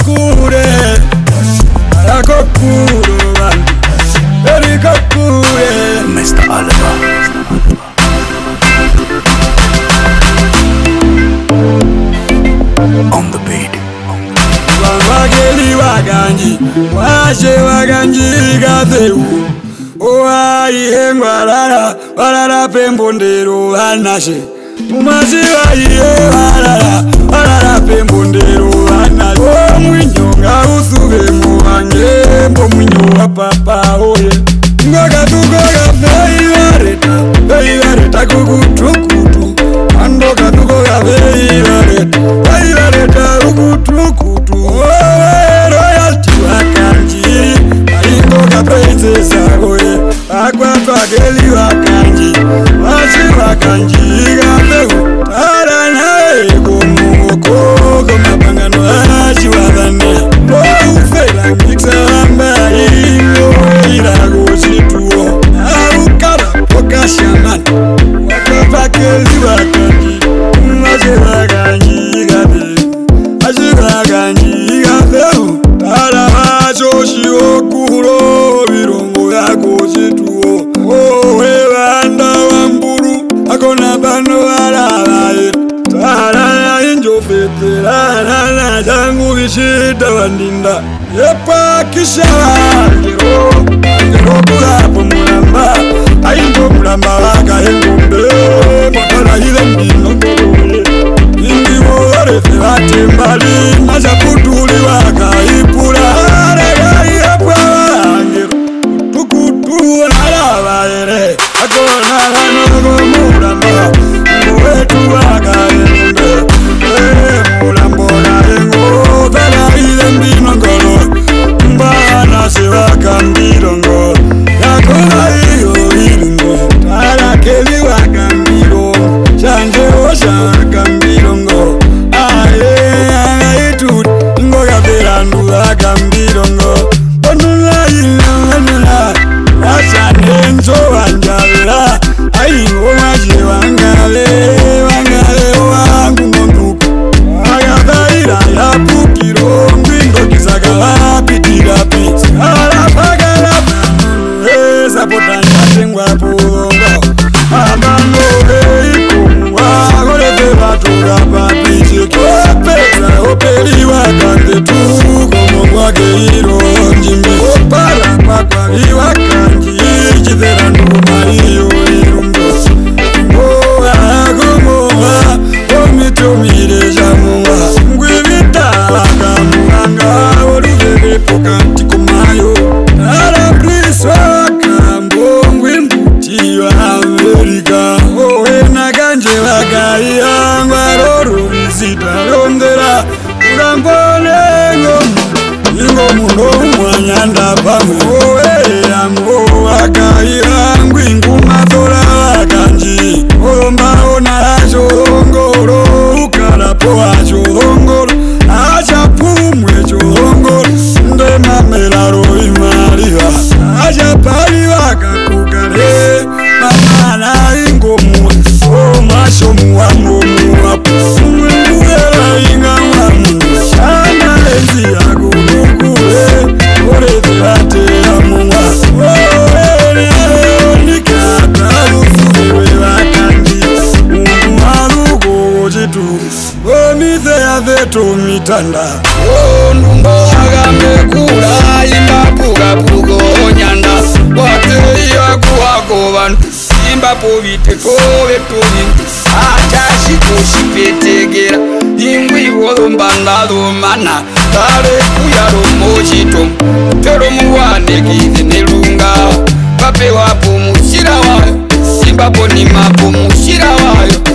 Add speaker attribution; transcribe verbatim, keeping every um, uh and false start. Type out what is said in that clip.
Speaker 1: kure Arako kuro bandu Eriko kure
Speaker 2: Mister Alba on the beat.
Speaker 1: Wageli waganji Washe waganji gatheu Oai hengwarara Warara pembondero hanashe Umazi waiye warara Warara pembondero hanashe O mwinyonga usuge muwange Mbo mwinyo wa papa oye Ngoga tukoga vei wareta Vei wareta kukutukutu Andoka tukoga vei wareta Vei wareta ukutukutu Owe royalty wakanji Aingoga princess agoye Akwa twageli wakanji Washi wakanji Gafeu Tara nae Gomuoko Gomapangano Ashi wadhane Ufela Miksa wamba Ingo Irago situo Arukara Poka shaman Wakapakeli wakanji Washi wakanji Gafeu Washi wakanji Gafeu Tara wacho shiokuro Virongo yako situo Owe wanda wamburu Akona bano walawae Tara injo fete Rana jangu vishita wandinda Yepa kishala Ngero Ngero kulapo mulamba Aingo mulamba waka engombe Motala hile mbino kore Ingi worefe wate mbali Maja kutuli waka ipula Arega yepa wangero Tukutu walawae Akona hanogo mulamba Mwetu waka engombe Mulambona engo Vela hile mbino kore Mbana se waka mbirongo Yakona iyo ilingo Tara keli waka mbirongo Chanje osha waka mbirongo Aye aitu Ngoga verandu waka mbirongo Onula ina wanula Asa nenzo wanjavela Aingo maji wangale Wangale wangu monduku Agathaira ya pukiro Mbingo kisaka wapitirapi Ala pagala Manulu Esa potanya tengwa puongo Abano ikumu Agorete batura papiche Kopeza opeli wakante tuko Mwage hiro njimbe Opala kwa kwa hiwa kanji Chithera nduma hiyo irumbo Moa kumoa Omitumire jamuwa Ngwivita waka muanga Oluveve pokanti kumayo Ara plis waka Mbongwe mbuti wa Amerika Owe na ganje waka Iangwa roru visita Rondera Urambone ngomu Ingo mundo mwanyanda pamwe Owe yango waka Iangwa inguma thola wakanji Omba ona ajo hongoro Ukarapo ajo hongoro Aja pumwe jo hongoro Nde mamela roi mariwa Aja pari waka kukare Mamana ingo muwa O masho muwa muwa Mwela inga wamu Shana enzi ya gulukule Ore zirate ya muwa Owe ni nikata Usuwe wakanji Ungu malugo jitu Omithe ya veto mitanda
Speaker 3: Onumbo agambe kula Imba puga pugo nyanda Wate iya kuwako vanu Imba povite kove tuli Acha shiko shipetegera Ingwi wolomba nalomana Tare kuyaro mojito Pero muwane gize nelunga Pape wapo mushira wayo Imba poni mapo mushira wayo